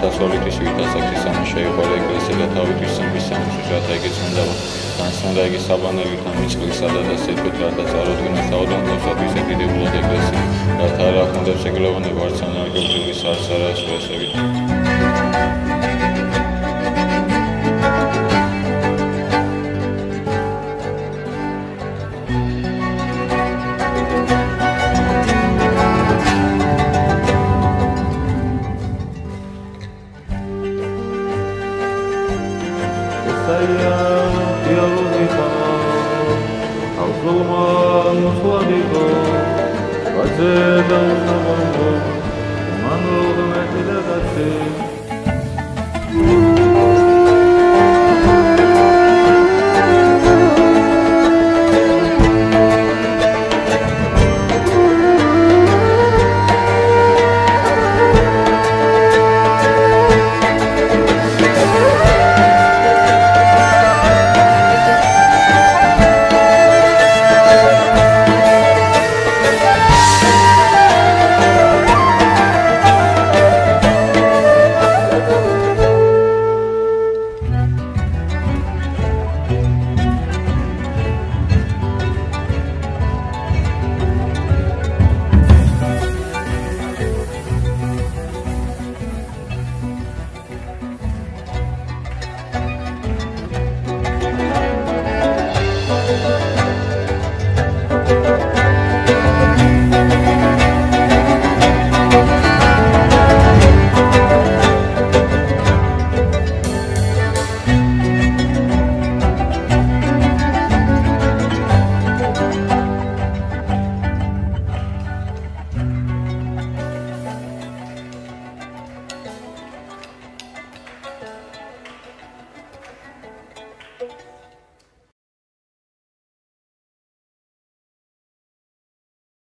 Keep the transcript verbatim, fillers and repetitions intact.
ათასობით ასაკის სამუშა იყო ეკლესია და თავით ისმის სამუშაო რათა იგი წმინდა განსხვავდა იგი საბანელი და მიწყლისა და დასეთოთ რათა წარუდგინა საავადმყოფოსათვის ეკიდებულად ეკლესია რათა არ ახონდეს შეგლოვანება არც ანარგიული სარსარას ვესებით. Thank you.